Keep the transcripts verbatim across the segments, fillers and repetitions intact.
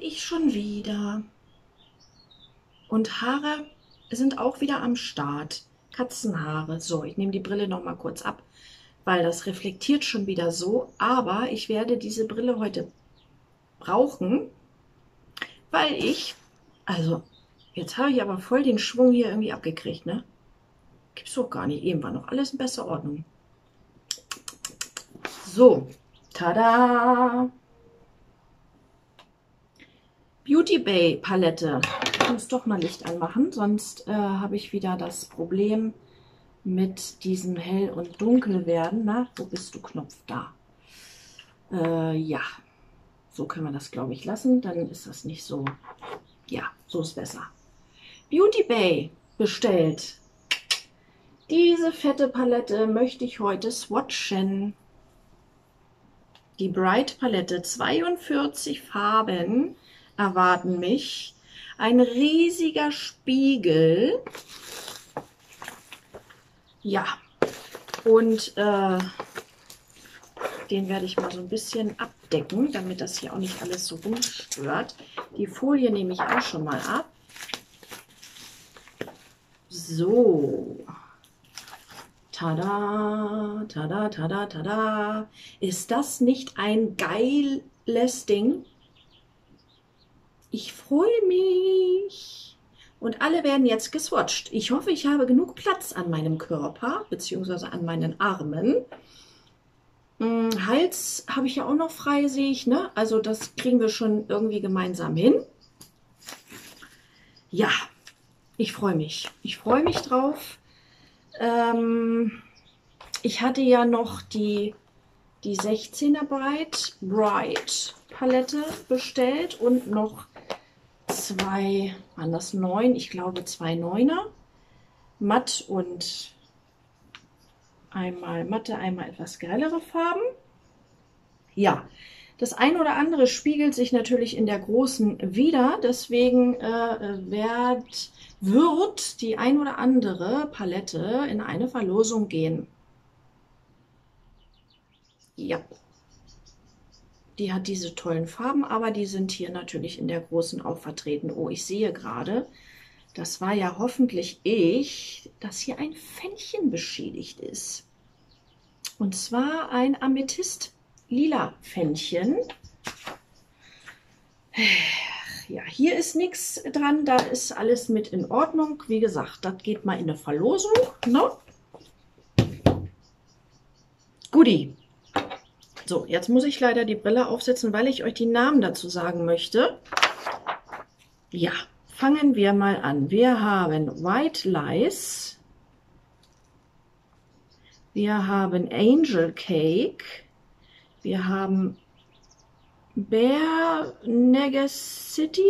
ich schon wieder. Und Haare sind auch wieder am Start. Katzenhaare. So, ich nehme die Brille noch mal kurz ab, weil das reflektiert schon wieder so. Aber ich werde diese Brille heute brauchen, weil ich, also jetzt habe ich aber voll den Schwung hier irgendwie abgekriegt, ne? Gibt's doch gar nicht. Eben war noch alles in besser Ordnung. So, tada! Beauty Bay Palette. Ich muss doch mal Licht anmachen, sonst äh, habe ich wieder das Problem mit diesem Hell- und Dunkelwerden. Na, wo bist du, Knopf? Da. Äh, ja, so können wir das, glaube ich, lassen. Dann ist das nicht so. Ja, so ist besser. Beauty Bay bestellt. Diese fette Palette möchte ich heute swatchen. Die Bright Palette, zweiundvierzig Farben erwarten mich. Ein riesiger Spiegel. Ja, und äh, den werde ich mal so ein bisschen abdecken, damit das hier auch nicht alles so rumstört. Die Folie nehme ich auch schon mal ab. So. Tada, tada, tada, tada. Ist das nicht ein geiles Ding? Ich freue mich. Und alle werden jetzt geswatcht. Ich hoffe, ich habe genug Platz an meinem Körper, beziehungsweise an meinen Armen. Hm, Hals habe ich ja auch noch frei, sehe ich, ne? Also das kriegen wir schon irgendwie gemeinsam hin. Ja, ich freue mich. Ich freue mich drauf. Ähm, ich hatte ja noch die, die sechzehner Bright, Bright Palette bestellt und noch zwei, waren das neun? Ich glaube zwei Neuner. Matt und einmal matte, einmal etwas geilere Farben. Ja, das ein oder andere spiegelt sich natürlich in der großen wieder. Deswegen äh, wird, wird die ein oder andere Palette in eine Verlosung gehen. Ja. Die hat diese tollen Farben, aber die sind hier natürlich in der großen auch vertreten. Oh, ich sehe gerade, das war ja hoffentlich ich, dass hier ein Fännchen beschädigt ist. Und zwar ein Amethyst-lila Fännchen. Ja, hier ist nichts dran, da ist alles mit in Ordnung. Wie gesagt, das geht mal in eine Verlosung. Ne? Guti. So, jetzt muss ich leider die Brille aufsetzen, weil ich euch die Namen dazu sagen möchte. Ja, fangen wir mal an. Wir haben White Lies. Wir haben Angel Cake. Wir haben Bear Negacity.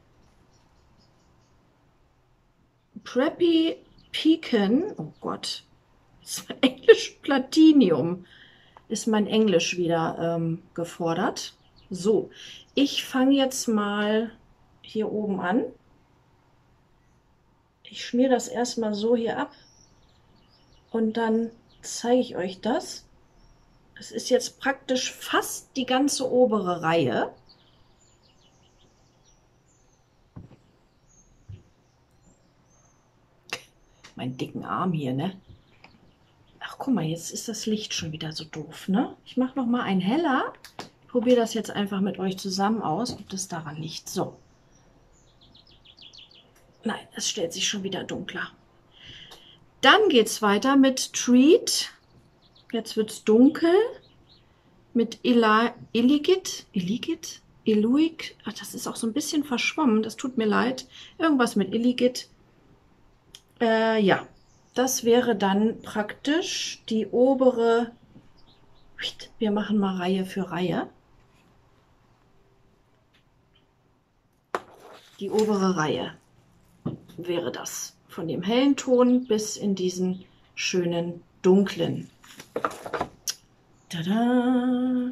Preppy Pecan. Oh Gott, das war Englisch Platinium. Ist mein Englisch wieder ähm, gefordert. So, ich fange jetzt mal hier oben an. Ich schmiere das erstmal so hier ab und dann zeige ich euch das. Es ist jetzt praktisch fast die ganze obere Reihe. Mein dicken Arm hier, ne? Ach, guck mal, jetzt ist das Licht schon wieder so doof, ne? Ich mache noch mal ein heller. Ich probiere das jetzt einfach mit euch zusammen aus, ob das daran liegt. So. Nein, es stellt sich schon wieder dunkler. Dann geht es weiter mit Treat. Jetzt wird es dunkel. Mit Illigit. Illigit? Illuik. Ach, das ist auch so ein bisschen verschwommen. Das tut mir leid. Irgendwas mit Illigit. Äh, ja. Das wäre dann praktisch die obere, wir machen mal Reihe für Reihe, die obere Reihe wäre das, von dem hellen Ton bis in diesen schönen dunklen. Tada!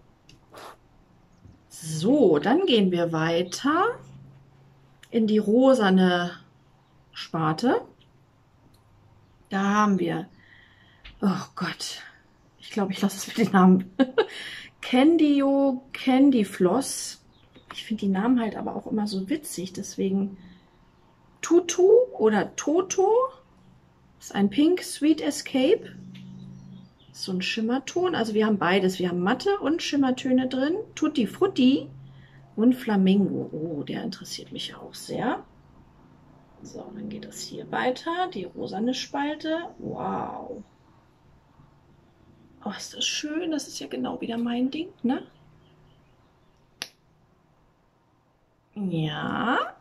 So, dann gehen wir weiter in die rosane Sparte. Da haben wir, oh Gott, ich glaube, ich lasse es mit den Namen. Candyo Candy Floss. Ich finde die Namen halt aber auch immer so witzig, deswegen Tutu oder Toto ist ein Pink Sweet Escape. So ein Schimmerton, also wir haben beides. Wir haben Matte und Schimmertöne drin. Tutti Frutti und Flamingo. Oh, der interessiert mich auch sehr. So, dann geht das hier weiter. Die rosane Spalte. Wow. Oh, ist das schön. Das ist ja genau wieder mein Ding, ne? Ja.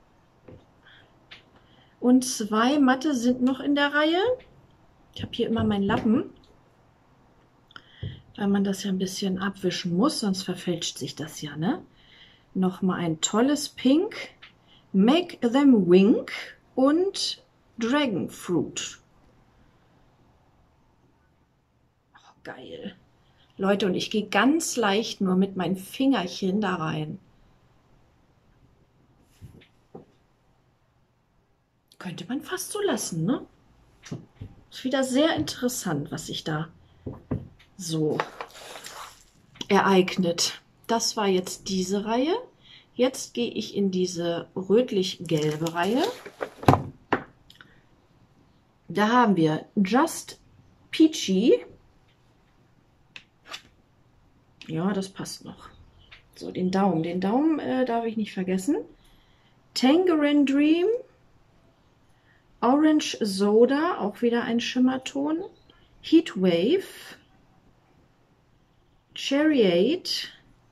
Und zwei Matte sind noch in der Reihe. Ich habe hier immer meinen Lappen, weil man das ja ein bisschen abwischen muss, sonst verfälscht sich das ja, ne? Nochmal ein tolles Pink. Make Them Wink und Dragon Fruit. Oh, geil. Leute, und ich gehe ganz leicht nur mit meinen Fingerchen da rein. Könnte man fast so lassen, ne? Ist wieder sehr interessant, was sich da so ereignet. Das war jetzt diese Reihe. Jetzt gehe ich in diese rötlich-gelbe Reihe. Da haben wir Just Peachy. Ja, das passt noch. So, den Daumen. Den Daumen äh, darf ich nicht vergessen. Tangerine Dream. Orange Soda, auch wieder ein Schimmerton. Heatwave. Chariot.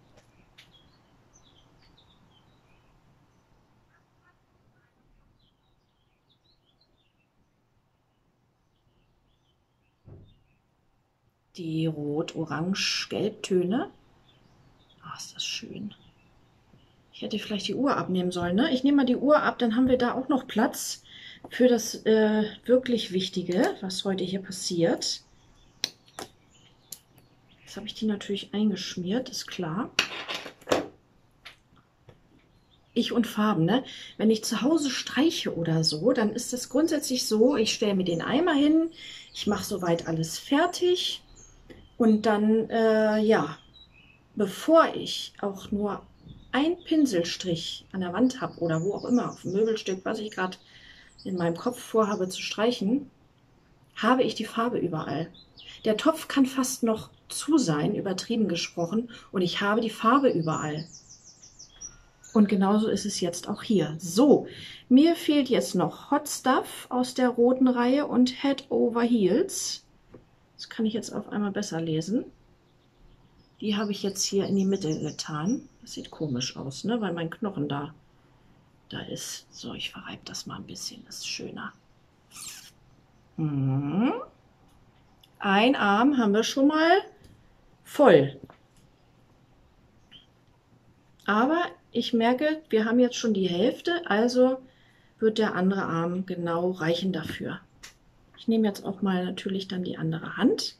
Die Rot-Orange-Gelbtöne. Ah, ist das schön. Ich hätte vielleicht die Uhr abnehmen sollen, ne? Ich nehme mal die Uhr ab, dann haben wir da auch noch Platz für das äh, wirklich Wichtige, was heute hier passiert. Jetzt habe ich die natürlich eingeschmiert, ist klar. Ich und Farben, ne? Wenn ich zu Hause streiche oder so, dann ist es grundsätzlich so, ich stelle mir den Eimer hin, ich mache soweit alles fertig und dann, äh, ja, bevor ich auch nur ein Pinselstrich an der Wand habe oder wo auch immer, auf dem Möbelstück, was ich gerade in meinem Kopf vorhabe zu streichen, habe ich die Farbe überall. Der Topf kann fast noch zu sein, übertrieben gesprochen, und ich habe die Farbe überall. Und genauso ist es jetzt auch hier. So, mir fehlt jetzt noch Hot Stuff aus der roten Reihe und Head Over Heels. Das kann ich jetzt auf einmal besser lesen. Die habe ich jetzt hier in die Mitte getan. Das sieht komisch aus, ne? Weil mein Knochen da, da ist. So, ich verreibe das mal ein bisschen, das ist schöner. Mhm. Ein Arm haben wir schon mal voll. Aber ich merke, wir haben jetzt schon die Hälfte, also wird der andere Arm genau reichen dafür. Ich nehme jetzt auch mal natürlich dann die andere Hand.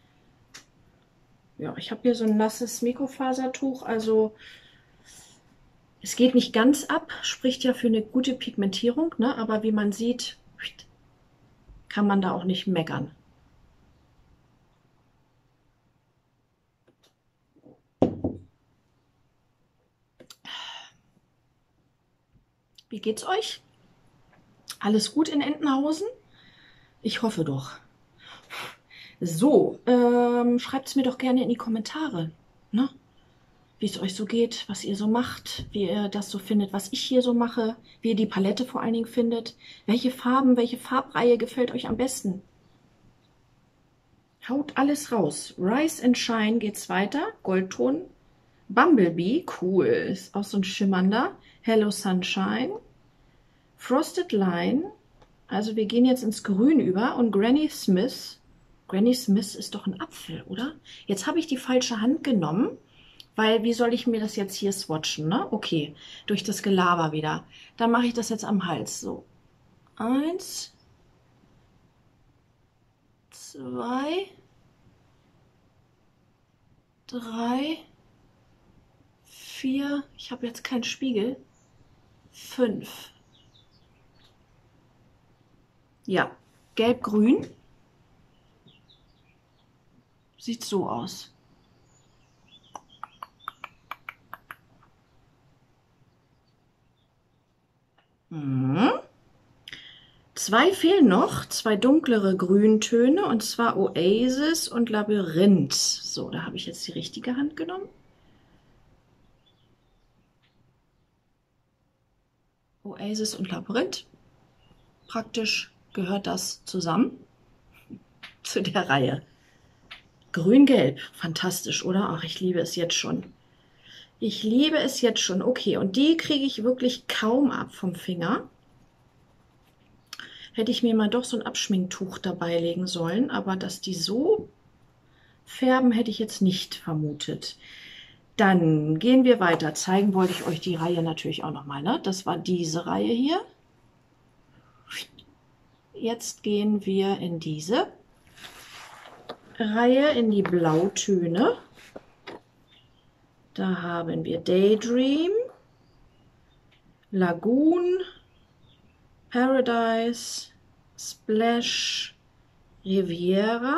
Ja, ich habe hier so ein nasses Mikrofasertuch, also es geht nicht ganz ab, spricht ja für eine gute Pigmentierung, ne? Aber wie man sieht, kann man da auch nicht meckern. Wie geht's euch? Alles gut in Entenhausen? Ich hoffe doch. So, ähm, schreibt es mir doch gerne in die Kommentare, ne? Wie es euch so geht, was ihr so macht, wie ihr das so findet, was ich hier so mache, wie ihr die Palette vor allen Dingen findet. Welche Farben, welche Farbreihe gefällt euch am besten? Haut alles raus. Rise and Shine geht's weiter. Goldton. Bumblebee, cool, ist auch so ein schimmernder. Hello Sunshine. Frosted Line. Also wir gehen jetzt ins Grün über. Und Granny Smith. Granny Smith ist doch ein Apfel, oder? Jetzt habe ich die falsche Hand genommen, weil wie soll ich mir das jetzt hier swatchen, ne? Okay, durch das Gelaber wieder. Dann mache ich das jetzt am Hals. So, eins, zwei, drei, vier. Ich habe jetzt keinen Spiegel. Fünf. Ja, gelb-grün. Sieht so aus. Mhm. Zwei fehlen noch, zwei dunklere Grüntöne, und zwar Oasis und Labyrinth. So, da habe ich jetzt die richtige Hand genommen. Oasis und Labyrinth. Praktisch gehört das zusammen zu der Reihe. Grün-Gelb, fantastisch, oder? Ach, ich liebe es jetzt schon. Ich liebe es jetzt schon. Okay, und die kriege ich wirklich kaum ab vom Finger. Hätte ich mir mal doch so ein Abschminktuch dabei legen sollen, aber dass die so färben, hätte ich jetzt nicht vermutet. Dann gehen wir weiter. Zeigen wollte ich euch die Reihe natürlich auch nochmal, ne? Das war diese Reihe hier. Jetzt gehen wir in diese Reihe, in die Blautöne. Da haben wir Daydream, Lagoon, Paradise, Splash, Riviera.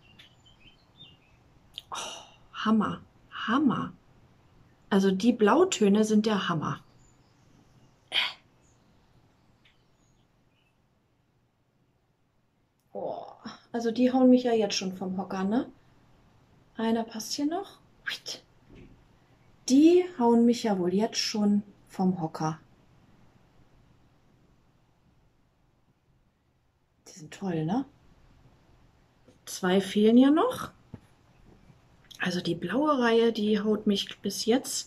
Oh, Hammer, Hammer. Also die Blautöne sind der Hammer. Oh, also die hauen mich ja jetzt schon vom Hocker, ne? Einer passt hier noch. Die hauen mich ja wohl jetzt schon vom Hocker. Die sind toll, ne? Zwei fehlen ja noch. Also die blaue Reihe, die haut mich bis jetzt.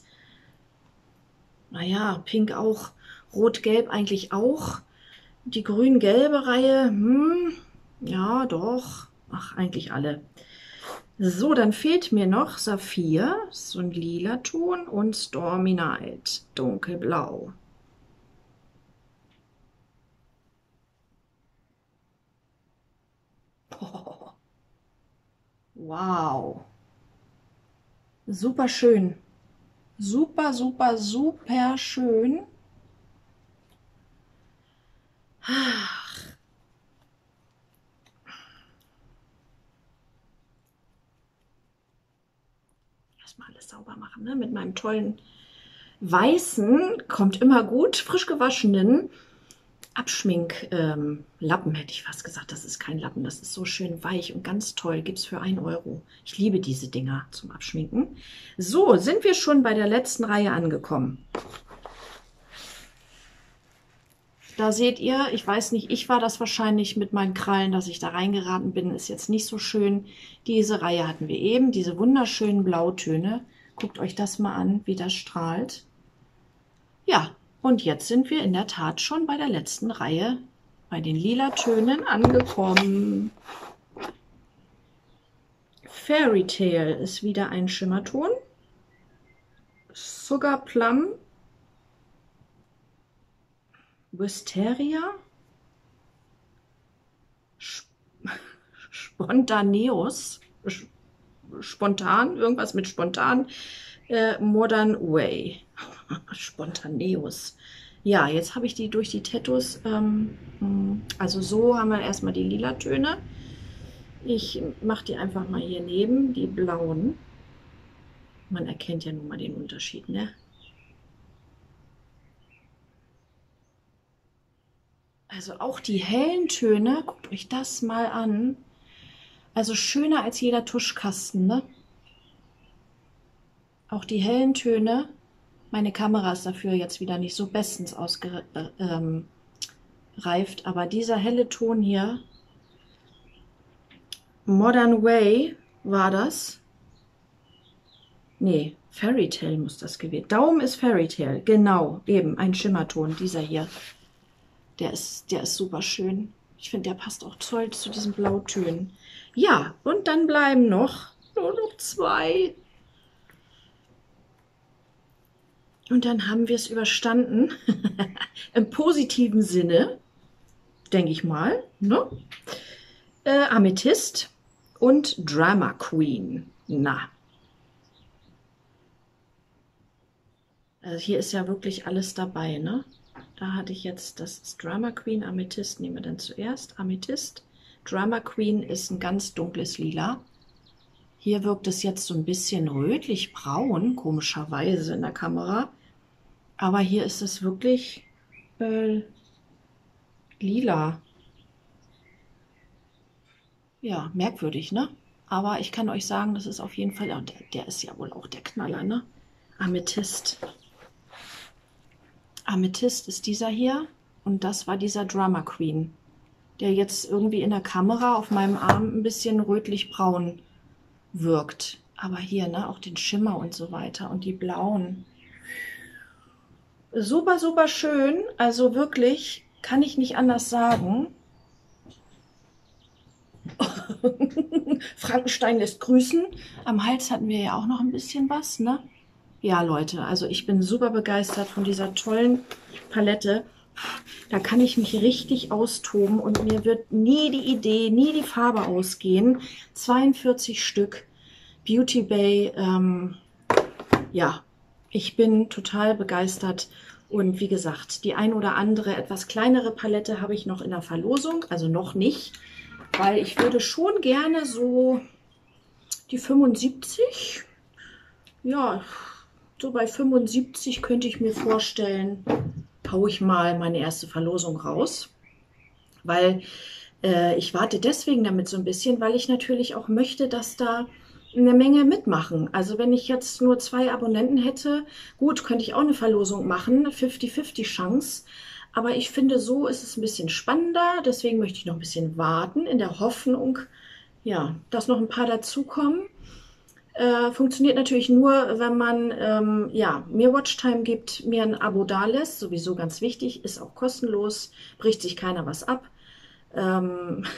Naja, Pink auch, Rot-Gelb eigentlich auch. Die grün-gelbe Reihe, hm, ja doch, ach, eigentlich alle. So, dann fehlt mir noch Saphir, so ein lila Ton, und Stormy Night, dunkelblau. Oh, wow. Super schön. Super, super, super schön. Ach. Erstmal alles sauber machen, ne? Mit meinem tollen weißen, kommt immer gut, frisch gewaschenen Abschminklappen, ähm, hätte ich fast gesagt. Das ist kein Lappen, das ist so schön weich und ganz toll. Gibt es für einen Euro. Ich liebe diese Dinger zum Abschminken. So, sind wir schon bei der letzten Reihe angekommen. Da seht ihr, ich weiß nicht, ich war das wahrscheinlich mit meinen Krallen, dass ich da reingeraten bin, ist jetzt nicht so schön. Diese Reihe hatten wir eben, diese wunderschönen Blautöne. Guckt euch das mal an, wie das strahlt. Ja, und jetzt sind wir in der Tat schon bei der letzten Reihe, bei den lila Tönen angekommen. Fairy Tale ist wieder ein Schimmerton. Sugar Plum. Wisteria. Spontaneous. Spontan, irgendwas mit spontan. Äh, Modern Way. Spontaneous. Ja, jetzt habe ich die durch die Tattoos, ähm, also so haben wir erstmal die lila Töne. Ich mache die einfach mal hier neben, die blauen. Man erkennt ja nun mal den Unterschied, ne? Also auch die hellen Töne, guckt euch das mal an. Also schöner als jeder Tuschkasten, ne? Auch die hellen Töne. Meine Kamera ist dafür jetzt wieder nicht so bestens ausgereift, ähm, aber dieser helle Ton hier, Modern Way war das. Nee, Fairy Tale muss das gewesen. Daumen ist Fairy Tale, genau, eben ein Schimmerton, dieser hier. Der ist, der ist super schön. Ich finde, der passt auch toll zu diesen Blautönen. Ja, und dann bleiben noch nur noch zwei. Und dann haben wir es überstanden. Im positiven Sinne, denke ich mal. Ne? Äh, Amethyst und Drama Queen. Na. Also hier ist ja wirklich alles dabei, ne? Da hatte ich jetzt, das ist Drama Queen, Amethyst nehmen wir dann zuerst. Amethyst. Drama Queen ist ein ganz dunkles Lila. Hier wirkt es jetzt so ein bisschen rötlich-braun, komischerweise in der Kamera. Aber hier ist es wirklich äh, lila. Ja, merkwürdig, ne? Aber ich kann euch sagen, das ist auf jeden Fall, ja, der, der ist ja wohl auch der Knaller, ne? Amethyst. Amethyst ist dieser hier und das war dieser Drama Queen, der jetzt irgendwie in der Kamera auf meinem Arm ein bisschen rötlich-braun wirkt. Aber hier, ne, auch den Schimmer und so weiter und die blauen. Super, super schön. Also wirklich, kann ich nicht anders sagen. Frankenstein lässt grüßen. Am Hals hatten wir ja auch noch ein bisschen was, ne? Ja, Leute, also ich bin super begeistert von dieser tollen Palette. Da kann ich mich richtig austoben und mir wird nie die Idee, nie die Farbe ausgehen. zweiundvierzig Stück Beauty Bay. Ähm, ja, ich bin total begeistert. Und wie gesagt, die ein oder andere etwas kleinere Palette habe ich noch in der Verlosung. Also noch nicht, weil ich würde schon gerne so die fünfundsiebzig, ja, so bei fünfundsiebzig könnte ich mir vorstellen, haue ich mal meine erste Verlosung raus, weil äh, ich warte deswegen damit so ein bisschen, weil ich natürlich auch möchte, dass da eine Menge mitmachen. Also wenn ich jetzt nur zwei Abonnenten hätte, gut, könnte ich auch eine Verlosung machen, fünfzig fünfzig Chance, aber ich finde, so ist es ein bisschen spannender, deswegen möchte ich noch ein bisschen warten, in der Hoffnung, ja, dass noch ein paar dazukommen. Äh, funktioniert natürlich nur, wenn man ähm, ja, mir Watchtime gibt, mir ein Abo dalässt, sowieso ganz wichtig, ist auch kostenlos, bricht sich keiner was ab. Ähm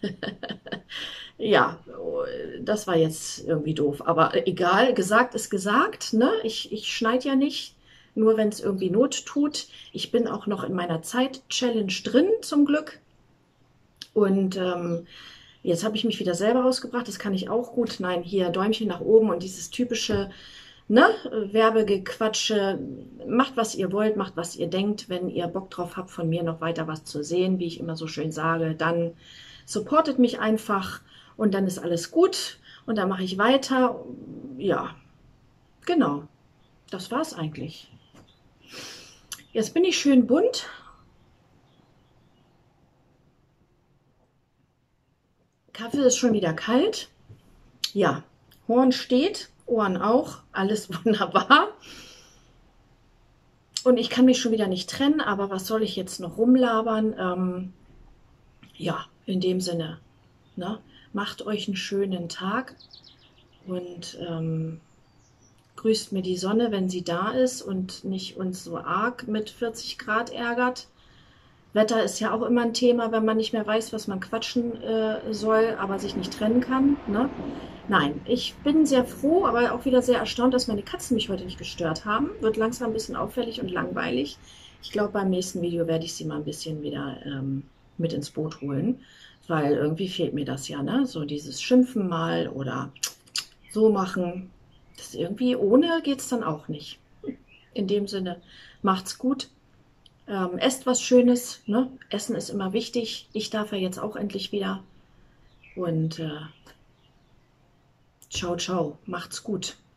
ja, das war jetzt irgendwie doof, aber egal, gesagt ist gesagt, ne? Ich, ich schneide ja nicht, nur wenn es irgendwie Not tut. Ich bin auch noch in meiner Zeit-Challenge drin, zum Glück. Und ähm, jetzt habe ich mich wieder selber rausgebracht, das kann ich auch gut. Nein, hier Däumchen nach oben und dieses typische, ne, Werbegequatsche. Macht, was ihr wollt, macht, was ihr denkt. Wenn ihr Bock drauf habt, von mir noch weiter was zu sehen, wie ich immer so schön sage, dann supportet mich einfach und dann ist alles gut und dann mache ich weiter. Ja, genau, das war's eigentlich. Jetzt bin ich schön bunt. Kaffee ist schon wieder kalt. Ja, Horn steht, Ohren auch, alles wunderbar. Und ich kann mich schon wieder nicht trennen, aber was soll ich jetzt noch rumlabern? Ähm, ja, in dem Sinne, ne? Macht euch einen schönen Tag und ähm, grüßt mir die Sonne, wenn sie da ist und nicht uns so arg mit vierzig Grad ärgert. Wetter ist ja auch immer ein Thema, wenn man nicht mehr weiß, was man quatschen äh, soll, aber sich nicht trennen kann. Ne? Nein, ich bin sehr froh, aber auch wieder sehr erstaunt, dass meine Katzen mich heute nicht gestört haben. Wird langsam ein bisschen auffällig und langweilig. Ich glaube, beim nächsten Video werde ich sie mal ein bisschen wieder ähm, mit ins Boot holen, weil irgendwie fehlt mir das ja, ne? So dieses Schimpfen mal oder so machen. Das irgendwie ohne geht es dann auch nicht. In dem Sinne, macht's gut. Ähm, esst was Schönes, ne? Essen ist immer wichtig. Ich darf ja jetzt auch endlich wieder. Und äh, ciao, ciao. Macht's gut.